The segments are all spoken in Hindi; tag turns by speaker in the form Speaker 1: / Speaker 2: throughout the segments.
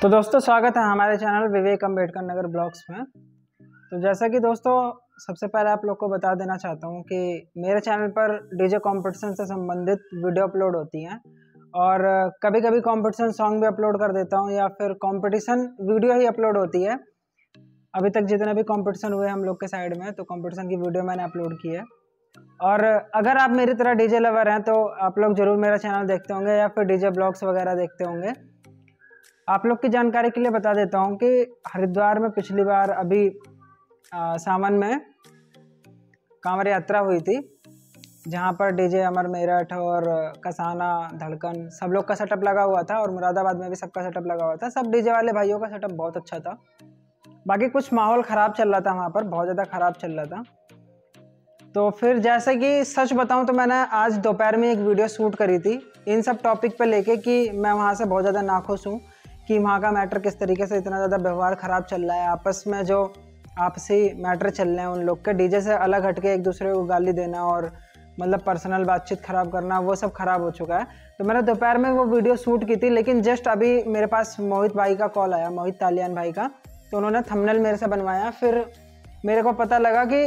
Speaker 1: तो दोस्तों स्वागत है हमारे चैनल विवेक अम्बेडकर नगर ब्लॉग्स में। तो जैसा कि दोस्तों सबसे पहले आप लोग को बता देना चाहता हूं कि मेरे चैनल पर डीजे कंपटीशन से संबंधित वीडियो अपलोड होती हैं और कभी कभी कंपटीशन सॉन्ग भी अपलोड कर देता हूं या फिर कंपटीशन वीडियो ही अपलोड होती है। अभी तक जितने भी कंपटीशन हुए हम लोग के साइड में तो कंपटीशन की वीडियो मैंने अपलोड की है। और अगर आप मेरी तरह डीजे लवर हैं तो आप लोग ज़रूर मेरा चैनल देखते होंगे या फिर डीजे ब्लॉग्स वगैरह देखते होंगे। आप लोग की जानकारी के लिए बता देता हूँ कि हरिद्वार में पिछली बार अभी सावन में कांवड़ यात्रा हुई थी, जहाँ पर डीजे अमर मेरठ और कसाना धड़कन सब लोग का सेटअप लगा हुआ था और मुरादाबाद में भी सबका सेटअप लगा हुआ था। सब डीजे वाले भाइयों का सेटअप बहुत अच्छा था। बाकी कुछ माहौल ख़राब चल रहा था वहाँ पर, बहुत ज़्यादा ख़राब चल रहा था। तो फिर जैसे कि सच बताऊँ तो मैंने आज दोपहर में एक वीडियो शूट करी थी इन सब टॉपिक पर लेके कि मैं वहाँ से बहुत ज़्यादा नाखुश हूँ कि वहाँ का मैटर किस तरीके से इतना ज़्यादा व्यवहार ख़राब चल रहा है। आपस में जो आपसी मैटर चल रहे हैं उन लोग के डीजे से अलग हटके एक दूसरे को गाली देना और मतलब पर्सनल बातचीत ख़राब करना, वो सब ख़राब हो चुका है। तो मैंने दोपहर में वो वीडियो शूट की थी, लेकिन जस्ट अभी मेरे पास मोहित भाई का कॉल आया, मोहित तालियान भाई का। तो उन्होंने थंबनेल मेरे से बनवाया। फिर मेरे को पता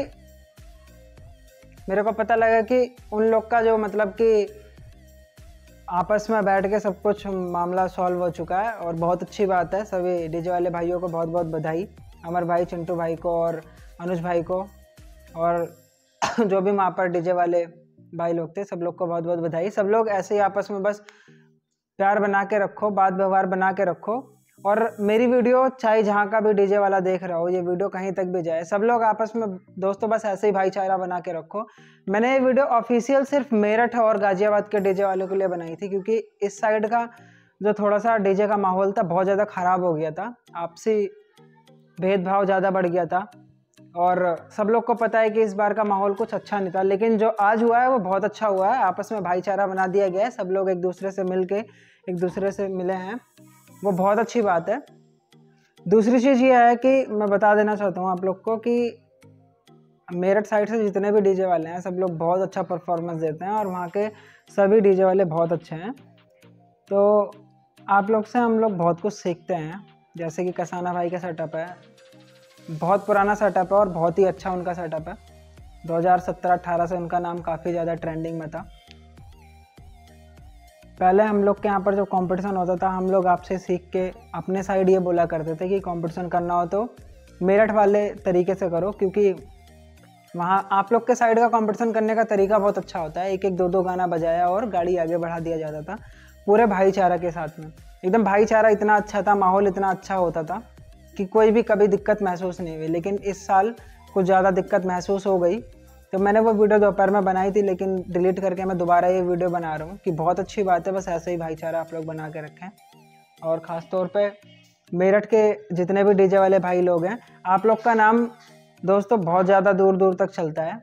Speaker 1: लगा कि उन लोग का जो मतलब कि आपस में बैठ के सब कुछ मामला सॉल्व हो चुका है और बहुत अच्छी बात है। सभी डीजे वाले भाइयों को बहुत बहुत बधाई, अमर भाई, चिंटू भाई को और अनुज भाई को और जो भी वहाँ पर डीजे वाले भाई लोग थे सब लोग को बहुत बहुत बधाई। सब लोग ऐसे ही आपस में बस प्यार बना के रखो, बात व्यवहार बना के रखो। और मेरी वीडियो चाहे जहाँ का भी डीजे वाला देख रहा हो, ये वीडियो कहीं तक भी जाए, सब लोग आपस में दोस्तों बस ऐसे ही भाईचारा बना के रखो। मैंने ये वीडियो ऑफिशियल सिर्फ मेरठ और गाजियाबाद के डीजे वालों के लिए बनाई थी, क्योंकि इस साइड का जो थोड़ा सा डीजे का माहौल था बहुत ज़्यादा ख़राब हो गया था, आपसी भेदभाव ज़्यादा बढ़ गया था और सब लोग को पता है कि इस बार का माहौल कुछ अच्छा नहीं था। लेकिन जो आज हुआ है वो बहुत अच्छा हुआ है, आपस में भाईचारा बना दिया गया है, सब लोग एक दूसरे से मिल के एक दूसरे से मिले हैं, वो बहुत अच्छी बात है। दूसरी चीज़ ये है कि मैं बता देना चाहता हूँ आप लोग को कि मेरठ साइड से जितने भी डीजे वाले हैं सब लोग बहुत अच्छा परफॉर्मेंस देते हैं और वहाँ के सभी डीजे वाले बहुत अच्छे हैं। तो आप लोग से हम लोग बहुत कुछ सीखते हैं। जैसे कि कसाना भाई का सेटअप है, बहुत पुराना सेटअप है और बहुत ही अच्छा उनका सेटअप है। 2017-18 से उनका नाम काफ़ी ज़्यादा ट्रेंडिंग में था। पहले हम लोग के यहाँ पर जो कंपटीशन होता था, हम लोग आपसे सीख के अपने साइड ये बोला करते थे कि कंपटीशन करना हो तो मेरठ वाले तरीके से करो, क्योंकि वहाँ आप लोग के साइड का कंपटीशन करने का तरीका बहुत अच्छा होता है। एक एक दो दो गाना बजाया और गाड़ी आगे बढ़ा दिया जाता था पूरे भाईचारा के साथ में। एकदम भाईचारा इतना अच्छा था, माहौल इतना अच्छा होता था कि कोई भी कभी दिक्कत महसूस नहीं हुई। लेकिन इस साल कुछ ज़्यादा दिक्कत महसूस हो गई, तो मैंने वो वीडियो दोपहर में बनाई थी, लेकिन डिलीट करके मैं दोबारा ये वीडियो बना रहा हूँ कि बहुत अच्छी बात है, बस ऐसे ही भाईचारा आप लोग बना के रखें। और ख़ास तौर पे मेरठ के जितने भी डीजे वाले भाई लोग हैं, आप लोग का नाम दोस्तों बहुत ज़्यादा दूर दूर तक चलता है।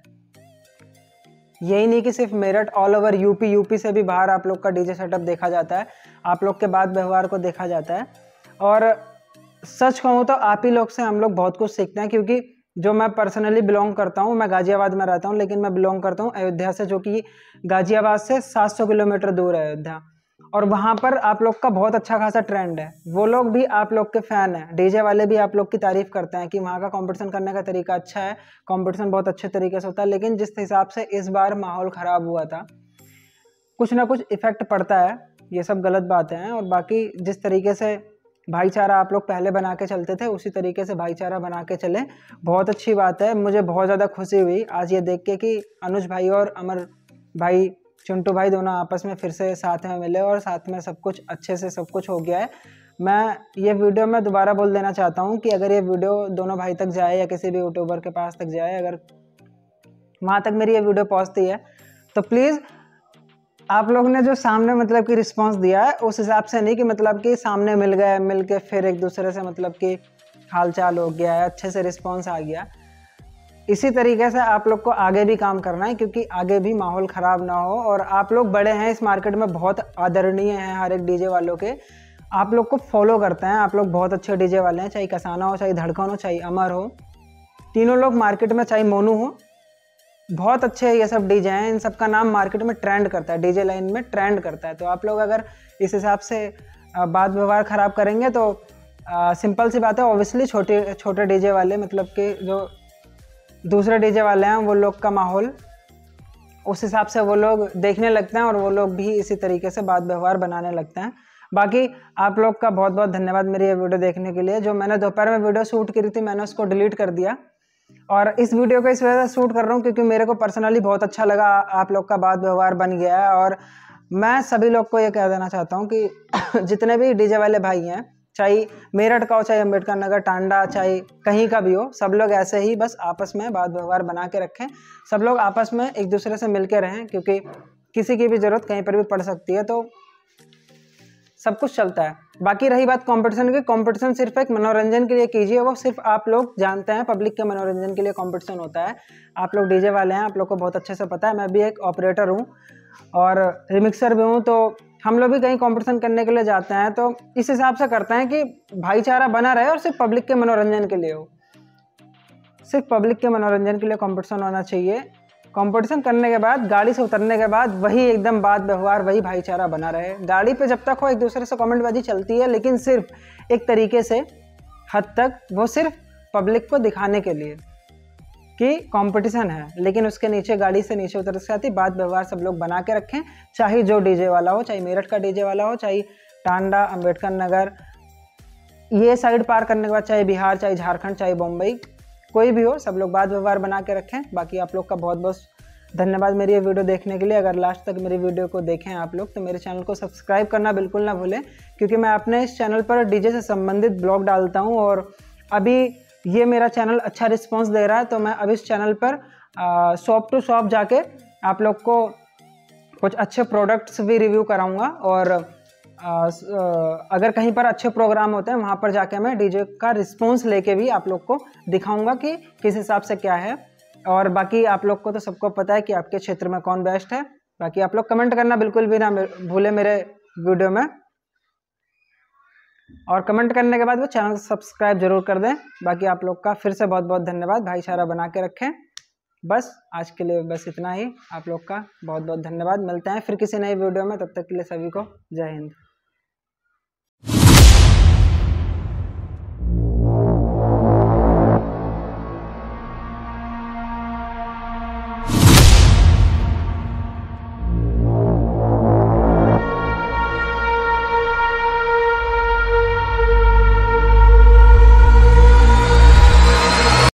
Speaker 1: यही नहीं कि सिर्फ मेरठ, ऑल ओवर यूपी से भी बाहर आप लोग का डीजे सेटअप देखा जाता है, आप लोग के बात व्यवहार को देखा जाता है। और सच कहूँ तो आप ही लोग से हम लोग बहुत कुछ सीखते हैं, क्योंकि जो मैं पर्सनली बिलोंग करता हूँ, मैं गाजियाबाद में रहता हूँ, लेकिन मैं बिलोंग करता हूँ अयोध्या से, जो कि गाजियाबाद से 700 किलोमीटर दूर है अयोध्या। और वहाँ पर आप लोग का बहुत अच्छा खासा ट्रेंड है, वो लोग भी आप लोग के फ़ैन हैं, डीजे वाले भी आप लोग की तारीफ़ करते हैं कि वहाँ का कंपटीशन करने का तरीका अच्छा है, कंपटीशन बहुत अच्छे तरीके से होता है। लेकिन जिस हिसाब से इस बार माहौल ख़राब हुआ था, कुछ ना कुछ इफ़ेक्ट पड़ता है, ये सब गलत बातें हैं। और बाकी जिस तरीके से भाईचारा आप लोग पहले बना के चलते थे, उसी तरीके से भाईचारा बना के चले, बहुत अच्छी बात है। मुझे बहुत ज़्यादा खुशी हुई आज ये देख के कि अनुज भाई और अमर भाई, चिंटू भाई दोनों आपस में फिर से साथ में मिले और साथ में सब कुछ अच्छे से सब कुछ हो गया है। मैं ये वीडियो में दोबारा बोल देना चाहता हूँ कि अगर ये वीडियो दोनों भाई तक जाए या किसी भी यूट्यूबर के पास तक जाए, अगर वहाँ तक मेरी ये वीडियो पहुँचती है तो प्लीज़ आप लोग ने जो सामने मतलब कि रिस्पांस दिया है, उस हिसाब से नहीं कि मतलब कि सामने मिल गए, मिल के फिर एक दूसरे से मतलब कि हालचाल हो गया है, अच्छे से रिस्पांस आ गया। इसी तरीके से आप लोग को आगे भी काम करना है, क्योंकि आगे भी माहौल ख़राब ना हो। और आप लोग बड़े हैं इस मार्केट में, बहुत आदरणीय हैं हर एक डीजे वालों के, आप लोग को फॉलो करते हैं, आप लोग बहुत अच्छे डीजे वाले हैं, चाहे कसाना हो, चाहे धड़कन हो, चाहे अमर हो, तीनों लोग मार्केट में, चाहे मोनू हो, बहुत अच्छे ये सब डीजे हैं, इन सब का नाम मार्केट में ट्रेंड करता है, डीजे लाइन में ट्रेंड करता है। तो आप लोग अगर इस हिसाब से बात व्यवहार ख़राब करेंगे तो सिंपल सी बात है, ऑब्वियसली छोटे छोटे डीजे वाले मतलब कि जो दूसरे डीजे वाले हैं वो लोग का माहौल उस हिसाब से वो लोग देखने लगते हैं और वो लोग भी इसी तरीके से बात व्यवहार बनाने लगते हैं। बाकी आप लोग का बहुत बहुत धन्यवाद मेरी ये वीडियो देखने के लिए। जो मैंने दोपहर में वीडियो शूट करी थी मैंने उसको डिलीट कर दिया और इस वीडियो को इस वजह से शूट कर रहा हूँ क्योंकि मेरे को पर्सनली बहुत अच्छा लगा, आप लोग का बात व्यवहार बन गया है। और मैं सभी लोग को ये कह देना चाहता हूँ कि जितने भी डीजे वाले भाई हैं, चाहे मेरठ का हो, चाहे अम्बेडकर नगर, टांडा, चाहे कहीं का भी हो, सब लोग ऐसे ही बस आपस में बात व्यवहार बना के रखें। सब लोग आपस में एक दूसरे से मिल के रहें क्योंकि किसी की भी ज़रूरत कहीं पर भी पड़ सकती है, तो सब कुछ चलता है। बाकी रही बात कंपटीशन की, कंपटीशन सिर्फ एक मनोरंजन के लिए कीजिए, वो सिर्फ आप लोग जानते हैं, पब्लिक के मनोरंजन के लिए कंपटीशन होता है। आप लोग डीजे वाले हैं, आप लोग को बहुत अच्छे से पता है। मैं भी एक ऑपरेटर हूँ और रिमिक्सर भी हूँ, तो हम लोग भी कहीं कंपटीशन करने के लिए जाते हैं तो इस हिसाब से करते हैं कि भाईचारा बना रहे और सिर्फ पब्लिक के मनोरंजन के लिए हो। सिर्फ पब्लिक के मनोरंजन के लिए कंपटीशन होना चाहिए। कंपटीशन करने के बाद, गाड़ी से उतरने के बाद वही एकदम बात व्यवहार, वही भाईचारा बना रहे। गाड़ी पे जब तक हो एक दूसरे से कमेंटबाजी चलती है, लेकिन सिर्फ एक तरीके से हद तक, वो सिर्फ पब्लिक को दिखाने के लिए कि कंपटीशन है, लेकिन उसके नीचे गाड़ी से नीचे उतर के साथ ही बात व्यवहार सब लोग बना के रखें। चाहे जो डीजे वाला हो, चाहे मेरठ का डीजे वाला हो, चाहे टांडा, अम्बेडकर नगर, ये साइड पार करने के बाद चाहे बिहार, चाहे झारखंड, चाहे बम्बई, कोई भी हो, सब लोग बात व्यवहार बना के रखें। बाकी आप लोग का बहुत बहुत धन्यवाद मेरी ये वीडियो देखने के लिए। अगर लास्ट तक मेरी वीडियो को देखें आप लोग तो मेरे चैनल को सब्सक्राइब करना बिल्कुल ना भूलें, क्योंकि मैं अपने इस चैनल पर डीजे से संबंधित ब्लॉग डालता हूँ और अभी ये मेरा चैनल अच्छा रिस्पॉन्स दे रहा है, तो मैं अब इस चैनल पर शॉप टू शॉप जाके आप लोग को कुछ अच्छे प्रोडक्ट्स भी रिव्यू कराऊँगा और अगर कहीं पर अच्छे प्रोग्राम होते हैं वहाँ पर जाके मैं डीजे का रिस्पॉन्स लेके भी आप लोग को दिखाऊंगा कि किस हिसाब से क्या है। और बाकी आप लोग को तो सबको पता है कि आपके क्षेत्र में कौन बेस्ट है। बाकी आप लोग कमेंट करना बिल्कुल भी ना भूले मेरे वीडियो में, और कमेंट करने के बाद वो चैनल सब्सक्राइब जरूर कर दें। बाकी आप लोग का फिर से बहुत बहुत धन्यवाद, भाईचारा बना के रखें। बस आज के लिए बस इतना ही। आप लोग का बहुत बहुत धन्यवाद। मिलते हैं फिर किसी नई वीडियो में, तब तक के लिए सभी को जय हिंद।